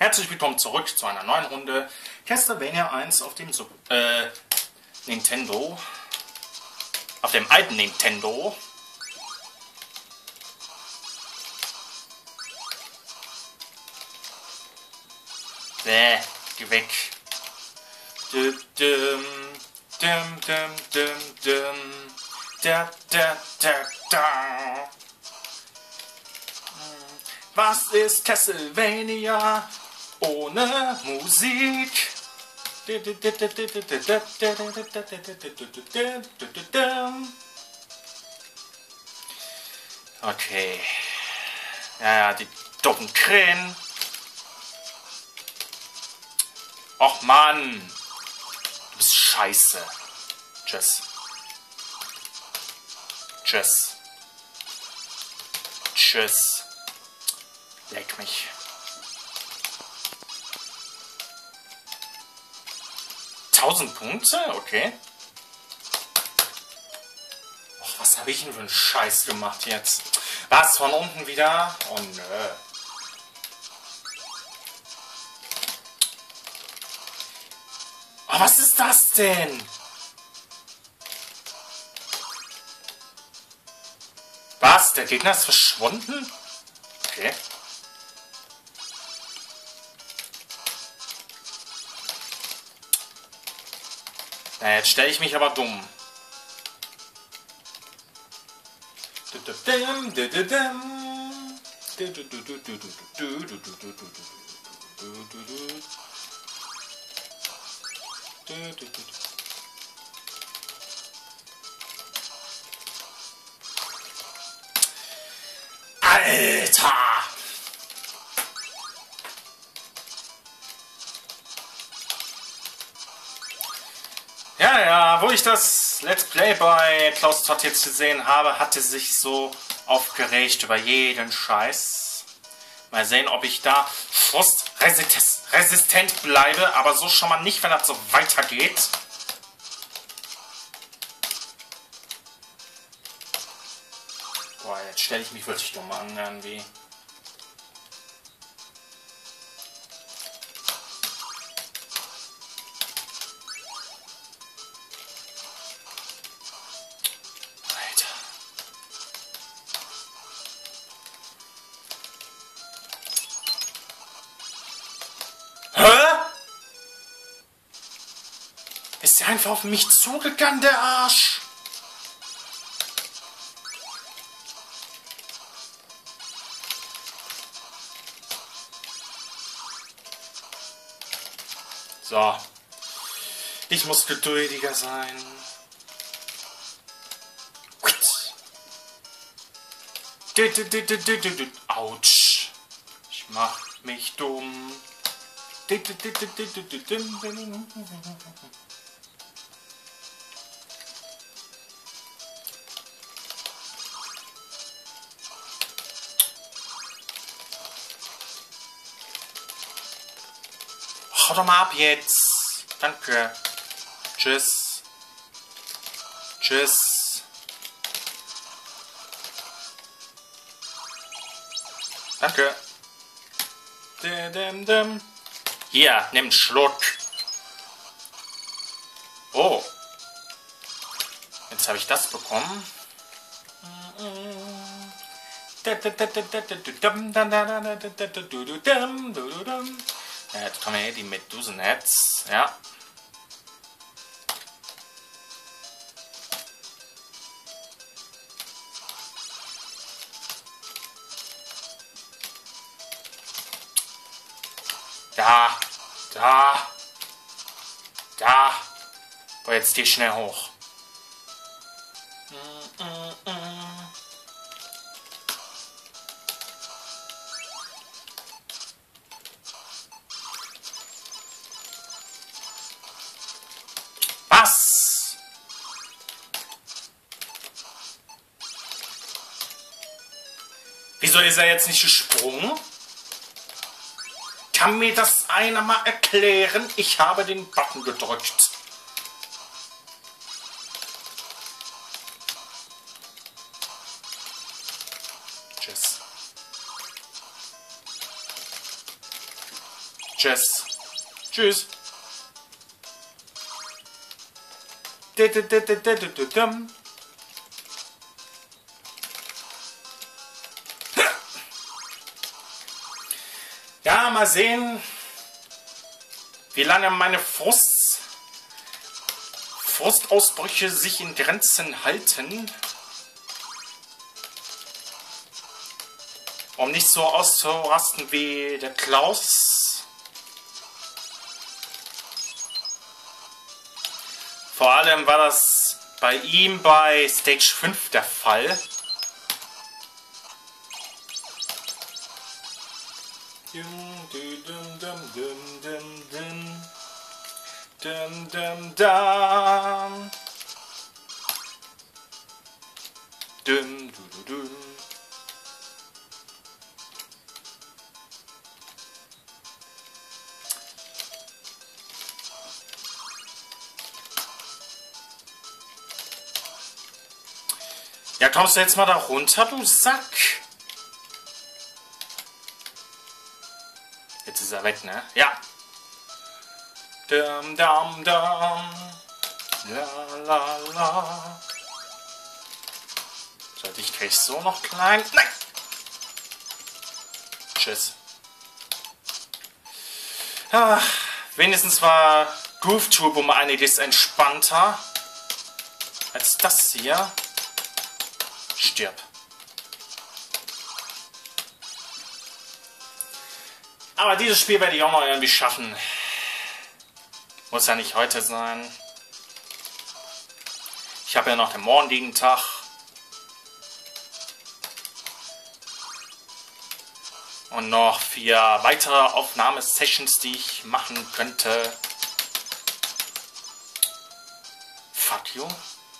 Herzlich willkommen zurück zu einer neuen Runde Castlevania 1 auf dem Nintendo. Auf dem alten Nintendo. Geh weg. Was ist Castlevania ohne Musik? Okay. Ja, die dummen Krähen. Och Mann. Du bist scheiße. Tschüss. Tschüss. Tschüss. Leck mich. Tausend Punkte? Okay. Och, was habe ich denn für einen Scheiß gemacht jetzt? Was, von unten wieder? Oh nö. Oh, was ist das denn? Was? Der Gegner ist verschwunden? Okay. Na, jetzt stelle ich mich aber dumm. Alter! Ja, wo ich das Let's Play bei Klaus Todt jetzt gesehen habe, hatte sich so aufgeregt über jeden Scheiß. Mal sehen, ob ich da frustresistent bleibe, aber so schon mal nicht, wenn das so weitergeht. Boah, jetzt stelle ich mich wirklich dumm an, irgendwie. Ist der einfach auf mich zugegangen, der Arsch? So. Ich muss geduldiger sein. Autsch. Ich mach mich dumm. Hau doch mal ab jetzt. Danke. Tschüss. Tschüss. Danke. Hier, nimm einen Schluck. Oh. Jetzt habe ich das bekommen. Jetzt kommen wir hier die Medusenherz. Ja. Da. Boah, jetzt geh schnell hoch. Was? Wieso ist er jetzt nicht gesprungen? Kann mir das einer mal erklären? Ich habe den Button gedrückt. Tschüss. Tschüss. Tschüss. Ja, mal sehen, wie lange meine Frustausbrüche sich in Grenzen halten, um nicht so auszurasten wie der Klaus. Vor allem war das bei ihm bei Stage 5 der Fall. Ja, kommst du jetzt mal da runter, du Sack? Jetzt ist er weg, ne? Ja. Dum, dum, dum. La, la, la. So, dich krieg ich so noch klein. Nein! Tschüss. Ach, wenigstens war GrooveTube um einiges entspannter als das hier. Stirb. Aber dieses Spiel werde ich auch noch irgendwie schaffen. Muss ja nicht heute sein. Ich habe ja noch den morgigen Tag. Und noch 4 weitere Aufnahmesessions, die ich machen könnte. Fuck you.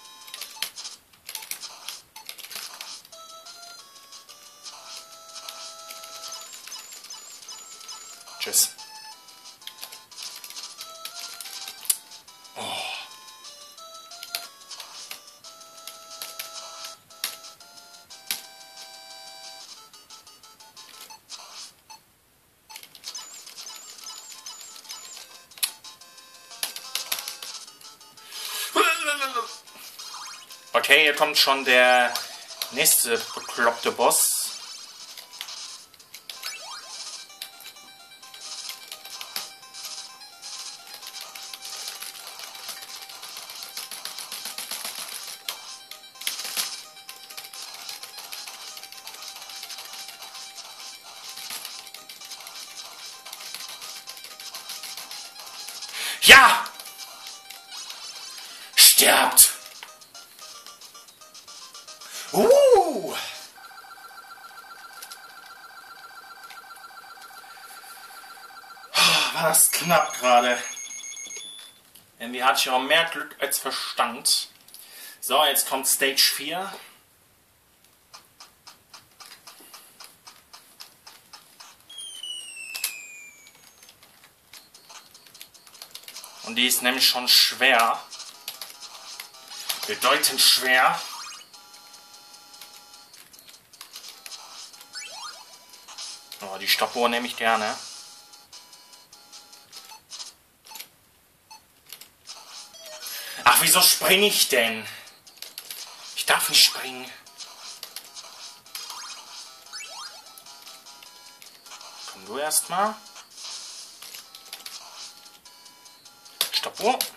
Tschüss. Oh. Okay, hier kommt schon der nächste bekloppte Boss. Ja! Sterbt! War das knapp gerade. Irgendwie hatte ich auch mehr Glück als Verstand. So, jetzt kommt Stage 4. Und die ist nämlich schon schwer. Bedeutend schwer. Oh, die Stoppuhr nehme ich gerne. Ach, wieso springe ich denn? Ich darf nicht springen. Komm du erst mal. Stoppuhr.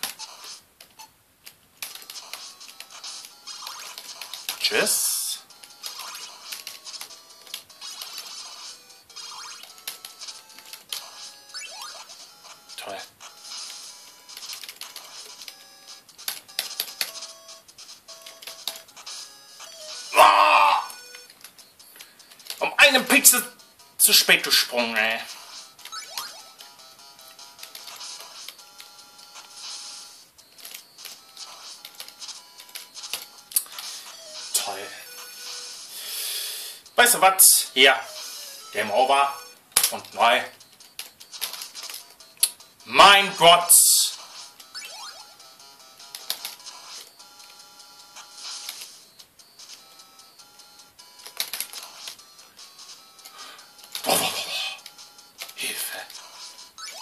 Tschüss. Toll. Um einen Pixel zu spät gesprungen, ey. Toll. Weißt du was? Hier. Game over. Und neu. Mein Gott. Hilfe.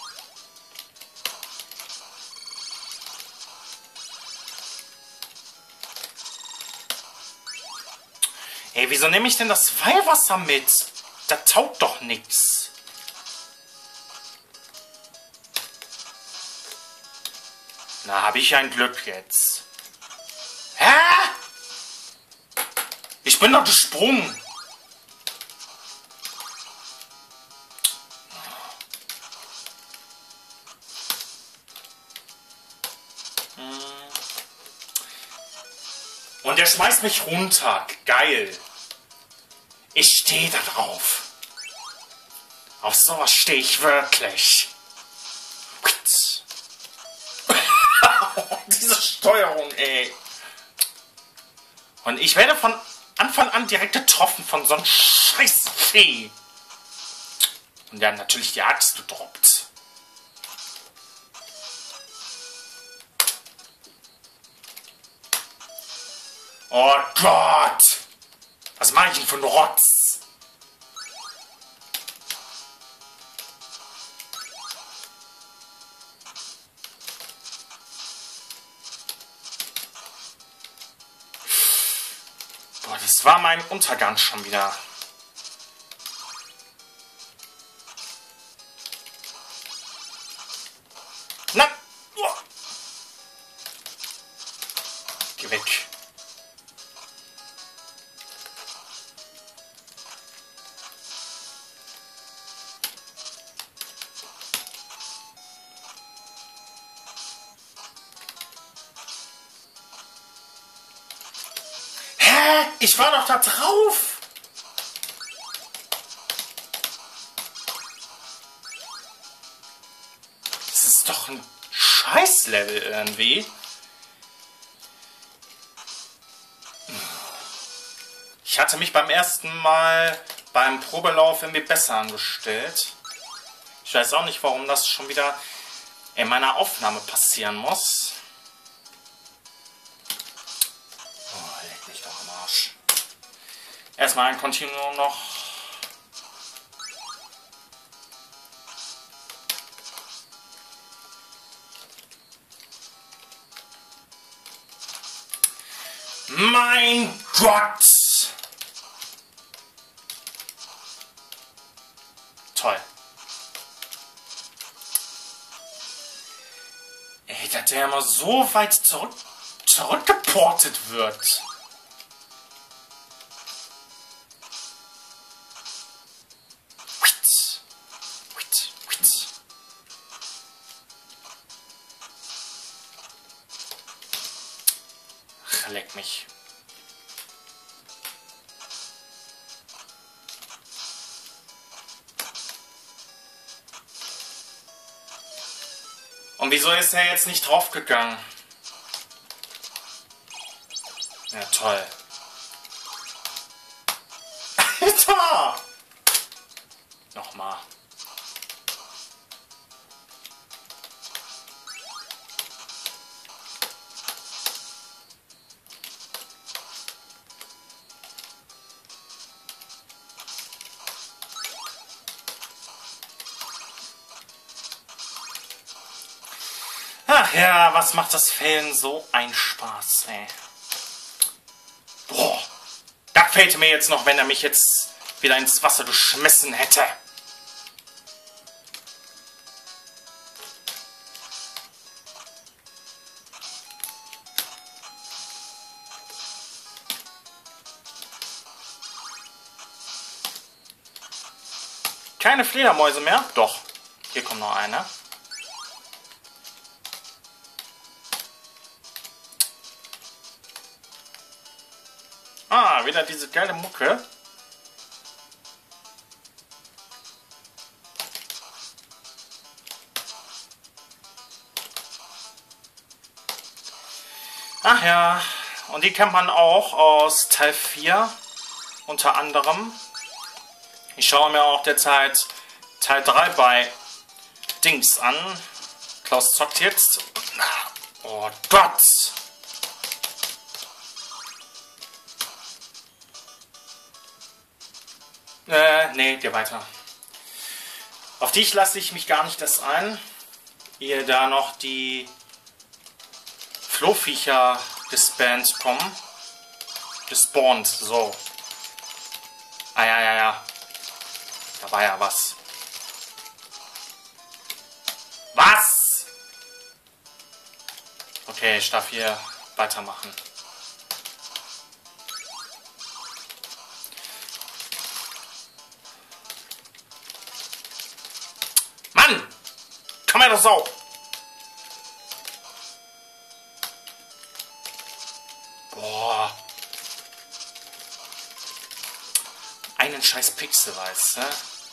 Hey, wieso nehme ich denn das Weihwasser mit? Das taugt doch nix. Na, habe ich ein Glück jetzt. Hä? Ich bin doch gesprungen. Und der schmeißt mich runter. Geil. Ich stehe da drauf. Auf sowas stehe ich wirklich. Diese Steuerung, ey. Und ich werde von Anfang an direkt getroffen von so einem Scheißvieh. Und dann natürlich die Axt gedroppt. Oh Gott! Was mache ich denn für einen Rotz? Boah, das war mein Untergang schon wieder. Nein! Oh. Geh weg. Ich war doch da drauf. Das ist doch ein Scheißlevel irgendwie. Ich hatte mich beim ersten Mal beim Probelauf irgendwie besser angestellt. Ich weiß auch nicht, warum das schon wieder in meiner Aufnahme passieren muss. Erstmal ein Continuum noch. Mein Gott! Toll. Ey, dass der immer so weit zurückgeportet wird. Leck mich. Und wieso ist er jetzt nicht draufgegangen? Ja, toll. Alter! Nochmal. Ach ja, was macht das Fällen so ein Spaß, ey. Boah, da fehlte mir jetzt noch, wenn er mich jetzt wieder ins Wasser geschmissen hätte. Keine Fledermäuse mehr? Doch, hier kommt noch eine. Ah, wieder diese geile Mucke. Ach ja, und die kennt man auch aus Teil 4 unter anderem. Ich schaue mir auch derzeit Teil 3 bei Dings an. Klaus zockt jetzt. Oh Gott! Nee, geh weiter. Auf dich lasse ich mich gar nicht das ein. Ehe da noch die Flohviecher gespawnt kommen. Gespawnt, so. Ah, ja, ja, ja. Da war ja was. Was? Okay, ich darf hier weitermachen. Mann! Komm her, doch Sau! Boah. Einen scheiß Pixel, weißt du?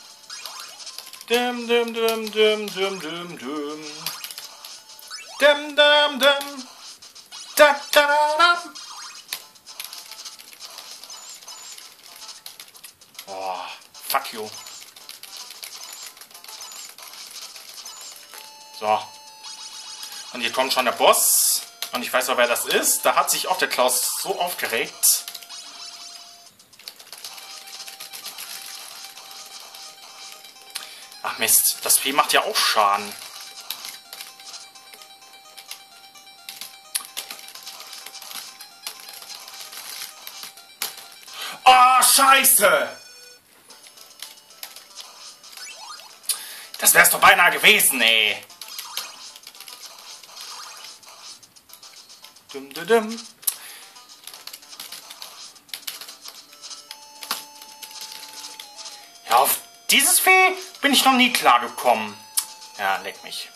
Dim, dim, dim, dim, dim, dim, dim. Dim, dim, dim. Da, da, da, da. Boah, fuck you. So. Und hier kommt schon der Boss. Und ich weiß auch, wer das ist. Da hat sich auch der Klaus so aufgeregt. Ach Mist, das Vieh macht ja auch Schaden. Oh, Scheiße! Das wär's doch beinahe gewesen, ey. Dum, dum, dum. Ja, auf dieses Vieh bin ich noch nie klargekommen. Ja, leck mich.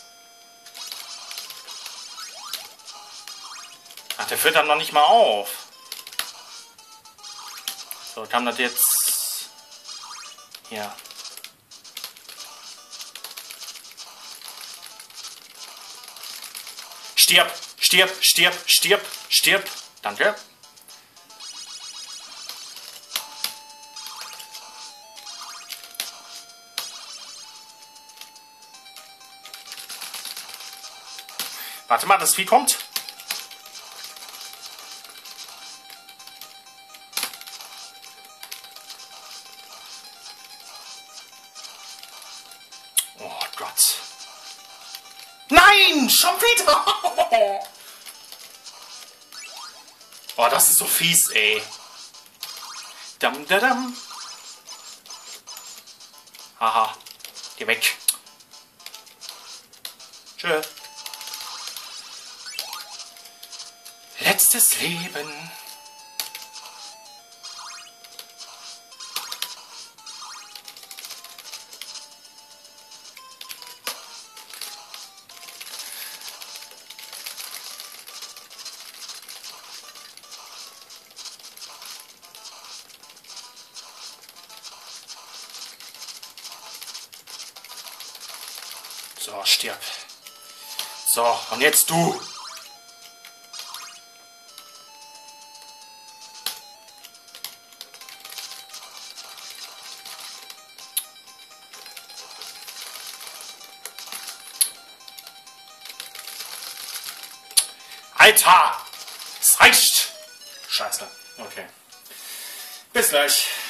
Ach, der führt dann noch nicht mal auf. So, kam das jetzt... Hier. Stirb! Stirb! Stirb! Stirb! Stirb! Danke. Warte mal, das Vieh kommt. Oh Gott. Nein, schon wieder. Oh, das ist so fies, ey. Dam, da, dam. Haha, geh weg. Tschö. Letztes Leben. So, stirb. So, und jetzt du. Alter! Es reicht! Scheiße. Okay. Bis gleich.